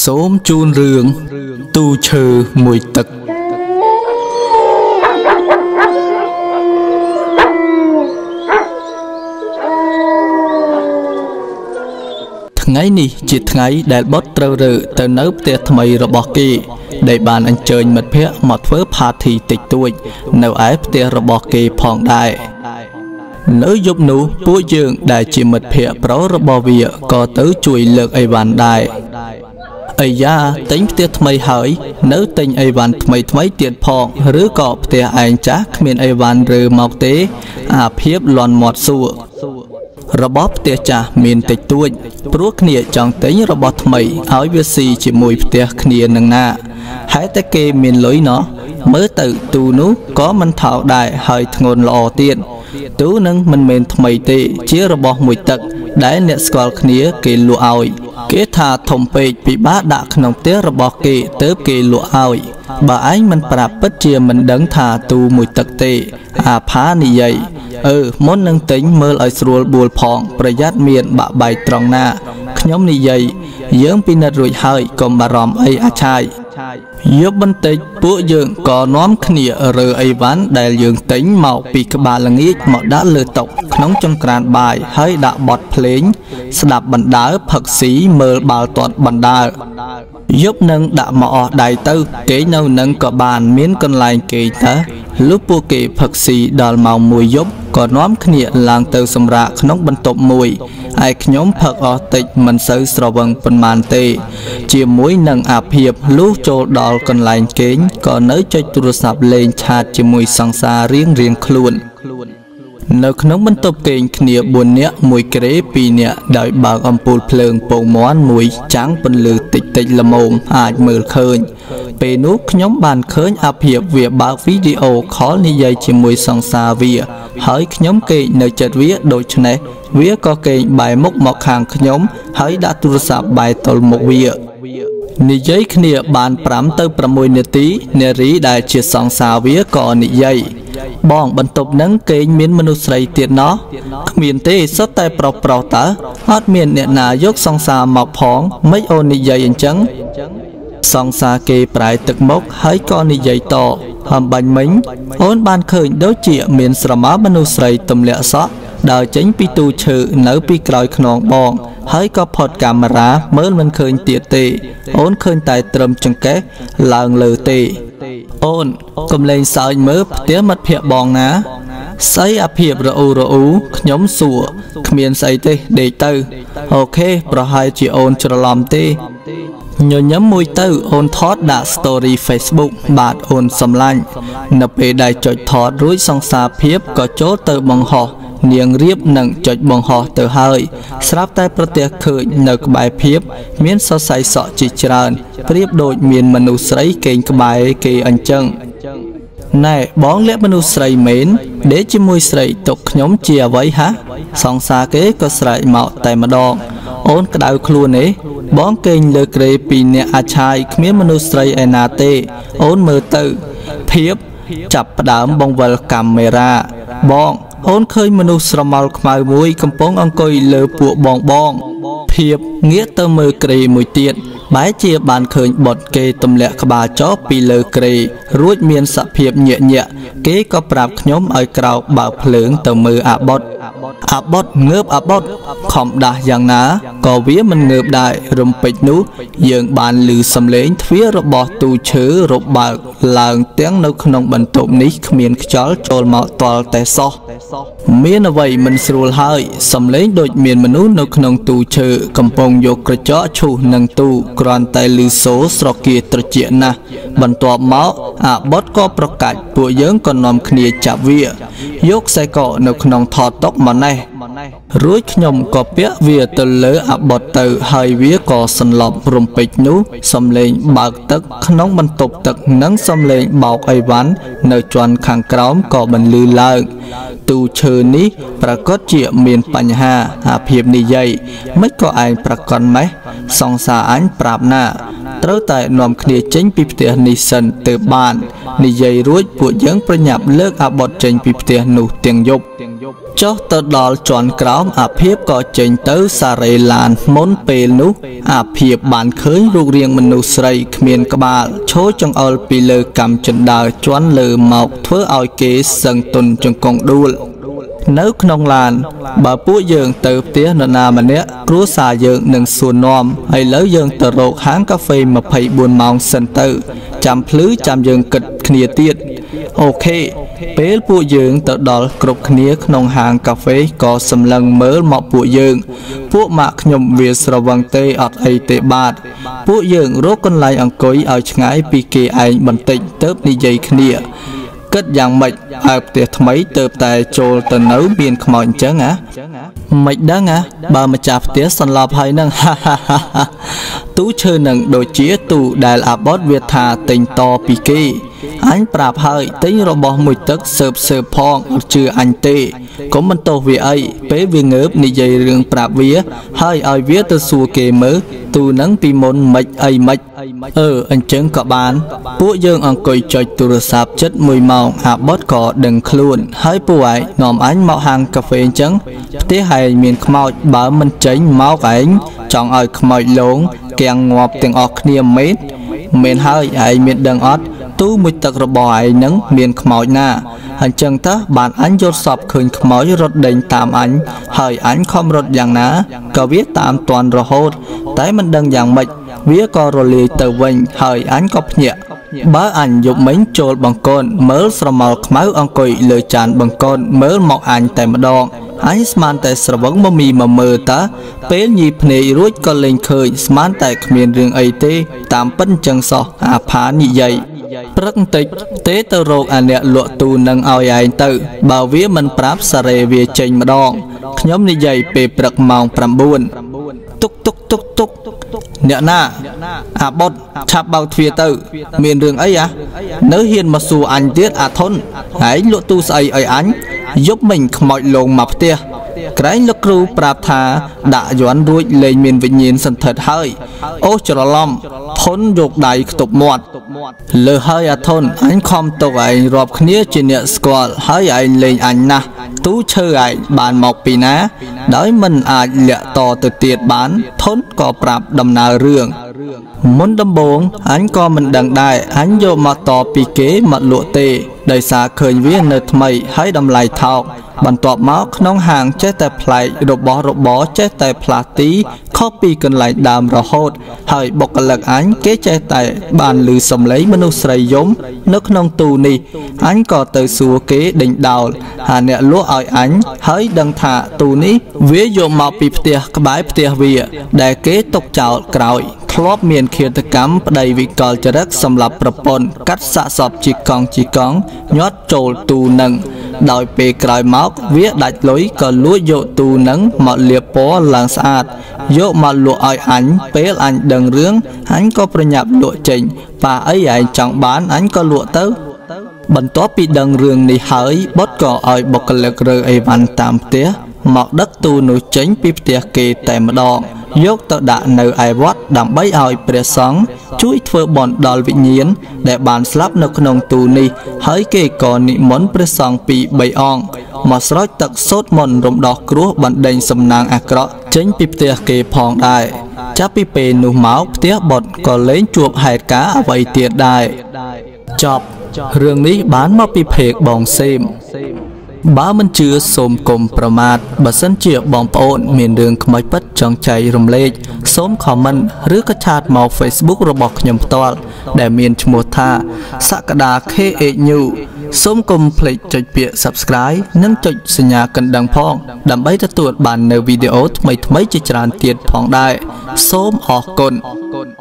សូមជូនរឿងទូឈើមួយទឹកថ្ងៃនេះជាថ្ងៃដែលបុត្រត្រូវរើទៅនៅផ្ទះថ្មីរបស់គេដែលបានអញ្ជើញមិត្តភ័ក្តិមកធ្វើផាធីតិចតួចនៅឯផ្ទះរបស់គេផងដែរនៅយប់នោះពួកយើងដែលជាមិត្តភ័ក្តិប្រុសរបស់វាក៏ទៅជួយលើកអីវ៉ាន់ដែរអាយ៉ាទិញផ្ទះថ្មីហើយនៅទិញអីវ៉ាន់ថ្មីទៀតផងឬក៏ផ្ទះឯងចាស់គ្មានអីវ៉ាន់រើមកទេអាភាពលន់មាត់សួររបស់ផ្ទះចាស់មានតិចតួចព្រោះគ្នាចង់ទិញរបស់ថ្មីឲ្យវាស៊ីជាមួយផ្ទះគ្នានឹងណាហេតុតែគេមានលុយណោះមើលទៅទូនោះក៏មិនថោកដែរហើយធ្ងន់ល្អទៀតទូនឹងមិនមែនថ្មីទេជារបស់មួយទឹកដែលអ្នកស្គាល់គ្នាគេលក់ឲ្យគេថាធំពេកពិបាកដាក់ក្នុងផ្ទះរបស់គេទៅគេលក់ឲ្យបើឯងមិនប្រាប់ពិតជាមិនដឹងថាទូមួយទឹកទេអាផានិយាយមុននឹងទិញមើលឲ្យស្រួលបួលផងប្រយ័ត្នមានបាក់បែកត្រង់ណាខ្ញុំនិយាយយើងពិនិត្យរួចហើយកុំបារម្ភអីអាឆាយយប់បន្តិចពួកយើងក៏នាំគ្នារើអីវ៉ាន់ដែលយើងទិញមកពីក្បាលល្ងាចមកដាក់លើតុក្នុងចង្ក្រានបាយហើយដាក់បទភ្លេងស្ដាប់បណ្ដើផឹកស៊ីមើលបាល់ទាត់បណ្ដើយប់នឹងដាក់មកអស់ដៃទៅគេនៅនឹងក៏បានមានកន្លែងគេទៅលុះពួកគេផឹកស៊ីដល់ម៉ោង1យប់ក៏នាំគ្នាឡើងទៅសម្រាកក្នុងបន្ទប់មួយឯខ្ញុំផឹកអស់តិចមិនសូវស្រវឹងប៉ុន្មានទេជាមួយនឹងអាភិបលុះចូលដល់កន្លែងគេងក៏នៅចុចទូរស័ព្ទលេងឆាតជាមួយសង្សាររៀងខ្លួននៅក្នុងបន្ទប់គេងគ្នា4នាក់មួយក្រេ2នាក់ដោយបើកអំពូលភ្លើងពងមាន់មួយចាំងពន្លឺតិចល្មមអាចមើលឃើញពេលនោះខ្ញុំបានឃើញអាភិបវាបើកវីដេអូខលនិយាយជាមួយសង្សារវាហើយខ្ញុំគេងនៅចិត្តវាដូច្នេះវាក៏គេងបែរមុខមកខាងខ្ញុំហើយដាក់ទូរស័ព្ទបែរទល់មុខវានិយាយគ្នាបាន5ទៅ6នាទីនារីដែលជាសង្សារវាក៏និយាយបងបន្ទប់នឹងគេងមានមនុស្សស្រីទៀតណោះគ្មានទេសុទ្ធតែប្រុសតើអត់មានអ្នកណាយកសង្សារមកផងមិនអូននិយាយអញ្ចឹងសង្សារគេប្រែទឹកមុខហើយក៏និយាយតហំបាញ់មិញអូនបានឃើញដូចជាមានស្រមោលមនុស្សស្រីទម្លាក់សក់ដើរចេញពីទូឈើនៅពីក្រោយខ្នងបងហើយក៏ផុតកាមេរ៉ាមើលមិនឃើញទៀតទេអូនឃើញតែត្រឹមចង្កេះឡើងលើទេអូនកុំលេងសើចមើលផ្ទះមិត្តភក្តិបងណាស្អីអាភិបរអ៊ូខ្ញុំសួរគ្មានស្អីទេដេកទៅអូខេប្រហែលជាអូនច្រឡំទេញញឹមមួយទៅអូនថតដាក់ story Facebook បាទអូនសំឡាញ់នៅពេលដែលចុចថតរួចសង្សារភាពក៏ចូលទៅបង្ហោះនាងរៀបនឹងចុចបង្ហោះទៅហើយស្រាប់តែប្រទះឃើញនៅក្បែរភាពមានសរសៃសក់ជាច្រើនប្រៀបដូចមានមនុស្សស្រីគេងក្បែរគេអញ្ចឹងណែបងលាក់មនុស្សស្រីមែនដេកជាមួយស្រីទុកខ្ញុំជាអ្វីហាសង្សារគេក៏ស្រែកមកតែម្ដងអូនក្តៅខ្លួនទេបងគេងលើក្រេ2នាក់អាឆាយគ្មានមនុស្សស្រីឯណាទេអូនមើលទៅភាពចាប់ផ្ដើមបង្វិលកាមេរ៉ាបងអូនឃើញមនុស្សស្រមោលខ្មៅមួយកំពុងអង្គុយលើពួកបងភាពងាកទៅមើលក្រេមួយទៀតបែរជាបានឃើញបុតគេទម្លាក់ក្បាលចុះពីលើក្រេរួចមានសភាពញាក់គេក៏ប្រាប់ខ្ញុំឲ្យក្រោកបើកភ្លើងទៅមើលអាបុតងើបអាបុតខំដាស់យ៉ាងណាក៏វាមិនងើបដែររំពេចនោះយើងបានឮសំឡេងទ្វាររបស់ទូឈើរបើកឡើងទាំងនៅក្នុងបន្ទប់នេះគ្មានខ្យល់ចូលមកទាល់តែសោះមានអ្វីមិនស្រួលហើយសំឡេងដូចមានមនុស្សនៅក្នុងទូឈើកំពុងយកក្រចកឈូសនឹងទូគ្រាន់តែឮសូរស្រគាត្រជាក់ណាស់បន្ទាប់មកអាបុតក៏ប្រកាច់ពួកយើងក៏នាំគ្នាចាប់វាយកខ្សែកនៅក្នុងថតតុកម្នេះរួចខ្ញុំក៏ពាក់វាទៅលើអាបុតទៅហើយវាក៏សន្លប់រំពេចនោះសំឡេងបើកទឹកក្នុងបន្ទប់ទឹកនិងសំឡេងបោកអីវ៉ាន់នៅជាន់ខាងក្រោមក៏បន្លឺឡើងទូឈើនេះប្រកាសជាមានបញ្ហាអាភិបនិយាយមិនក៏ឯងប្រកាសម៉េះសង្សារអញប្រាប់ណាត្រូវតែនាំគ្នាចេញពីផ្ទះនេះសិនទៅបាននិយាយរួចពួកយើងប្រញាប់លើកអាបុតចេញពីផ្ទះនោះទាំងយប់ចុះទៅដល់ជាន់ក្រោមអាភិបក៏ចេញទៅសារ៉េឡានមុនពេលនោះអាភិបបានឃើញរូបរាងមនុស្សស្រីគ្មានក្បាលឈរចង្អុលពីលើកាំចិនដើរជន់លើមកធ្វើឲ្យគេសឹងទុនជង្គង់ដួលនៅក្នុងឡានបើពួកយើងទៅផ្ទះនរណាម្នាក់គ្រួសារយើងនឹងសួរនាំឥឡូវយើងទៅរកហាងកាហ្វេ24ម៉ោងសិនទៅចាំភ្លឺចាំយើងគិតគ្នាទៀតអូខេពេលពួកយើងទៅដល់គ្រប់គ្នាក្នុងហាងកាហ្វេក៏សម្លឹងមើលមកពួកយើងពួកម៉ាក់ខ្ញុំវាស្រវឹងទេអត់អីទេបាទពួកយើងរកកន្លែងអង្គុយឲ្យឆ្ងាយពីគេឯងបន្តិចទៅនិយាយគ្នាគិតយ៉ាងម៉េចឲ្យផ្ទះថ្មីទៅតែចូលទៅនៅមានខ្មោចអញ្ចឹងមិនដឹងបើម្ចាស់ផ្ទះសន្លប់ហើយនឹងទូឈើនឹងដូចជាទូដែលអាបតវាថាទិញតពីគេអញប្រាប់ហើយទិញរបស់មួយទឹកសើបផងអត់ជឿអញទេកុំបន្ទោសវាអីពេលវាងើបនិយាយរឿងប្រាប់វាហើយឲ្យវាទៅសួរគេមើលទូនឹងពីមុនមិនអីមិនអញ្ចឹងក៏បានពួកយើងអង្គុយចុចទូរស័ព្ទចិត្ត1ម៉ោងអាបតក៏ដឹងខ្លួនហើយពួកឯងនាំអញមកហាងកាហ្វេអញ្ចឹងផ្ទះឯងមានខ្មោចបើមិនចេញមកឯងចង់ឲ្យខ្មោចលងគាំងងាប់ទាំងអស់គ្នាមែនហើយឯងមានដឹងអត់ទូមួយទឹករបស់ឯងនឹងមានខ្មោចណាអញ្ចឹងតើបានអញយល់សពឃើញខ្មោចរត់ដេញតាមអញហើយអញខំរត់យ៉ាងណាក៏វាតាមតាន់រហូតតែមិនដឹងយ៉ាងម៉េចវាក៏រលាយទៅវិញហើយអញក៏ភ្ញាក់បើអញយប់មិញចូលបង្គន់មើលស្រមោលខ្មៅអង្គុយលើចានបង្គន់មើលមកអញតែម្ដងអញស្មានតែស្រវឹងមកមើលតាពេលញីភ្នែករួចក៏លេងឃើញស្មានតែគ្មានរឿងអីទេតាមពិតចឹងសោះអាផានិយាយព្រឹកបន្តិចទេទៅរកអាអ្នកលក់ទូនឹងឲ្យឯងទៅបើវាមិនប្រាប់សារ៉េវាចេញម្ដងខ្ញុំនិយាយពេលព្រឹកម៉ោង9ទុកអ្នកណាអាបុតឆាប់បើកទ្វារទៅមានរឿងអីនៅហ៊ានមកសួរអញទៀតអាធុនឯងលក់ទូស្អីឲ្យអញយប់មិញខ្មោចលងមកផ្ទះក្រែងលោកគ្រូប្រាប់ថាដាក់យន់រួចលេងមានវិញ្ញាណសន្ធិដ្ឋហើយអូច្រឡំធុនយកដៃខ្ទប់មាត់លើហើយអាធុនអញខំទុកឯងរាប់គ្នាជាអ្នកស្គាល់ហើយឯងលេងអញណាស់ទូឈើឯងបានមកពីណាដោយមិនអាចលាក់តទៅទៀតបានធុនក៏ប្រាប់ដំណើររឿងមុនដំបូងអញក៏មិនដឹងដែរអញយកមកតពីគេមកលក់ទេដោយសារឃើញវានៅថ្មីហើយតម្លៃថោកបន្ទាប់មកក្នុងហាងចេះតែប្លែករបស់របរចេះតែផ្លាស់ទីខុសពីកន្លែងដើមរហូតហើយបុគ្គលិកអញគេចេះតែបានឮសំឡេងមនុស្សស្រីយំនៅក្នុងទូនេះអញក៏ទៅសួរគេដេញដោលហាអ្នកលក់ឲ្យអញហើយដឹងថាទូនេះវាយកមកពីផ្ទះក្បែរផ្ទះវាដែលគេទុកចោលក្រោយធ្លាប់មានឃាតកម្មប្តីវិកលចរិតសម្រាប់ប្រពន្ធកាត់សាកសពជីកង់ញាត់ចូលទូនឹងដោយពេលក្រោយមកវាដាច់លុយក៏លួចយកទូនឹងមកលាបពណ៌ឡើងស្អាតយកមកលក់ឲ្យអញពេលអញដឹងរឿងអញក៏ប្រញាប់លក់ចេញប៉ាអីឯងចង់បានអញក៏លក់ទៅបន្ទាប់ពីដឹងរឿងនេះហើយបុតក៏ឲ្យបុគ្គលិករើអីវ៉ាន់តាមផ្ទះមកដឹកទូនោះចេញពីផ្ទះគេតែម្ដងយកទៅដាក់នៅឯវត្តដើម្បីឲ្យព្រះសង្ឃជួយធ្វើបុណ្យដល់វិញ្ញាណដែលបានស្លាប់នៅក្នុងទូនេះហើយគេក៏និមន្តព្រះសង្ឃពី3អង្គមកស្រោចទឹកសូត្រមន្តរំដោះគ្រោះបណ្ដេញសំណាងអាក្រក់ចេញពីផ្ទះគេផងដែរចាប់ពីពេលនោះមកផ្ទះបុត្រក៏លែងជួបហេតុការណ៍អ្វីទៀតដែរចប់រឿងនេះបានមកពីเพจបងសេមបើមិនជឿសូមកុំប្រមាថបើសិនជាបងប្អូនមានរឿងខ្មោចពិតចង់ចែករំលែកសូម comment ឬក៏ឆាតមក Facebook របស់ខ្ញុំផ្ទាល់ដែលមានឈ្មោះថាសក្តា KHNew សូមកុំភ្លេចចុចពាក្យ Subscribe និងចុចសញ្ញាកណ្ដឹងផងដើម្បីទទួលបាននូវវីដេអូថ្មីៗជាច្រើនទៀតផងដែរសូមអរគុណ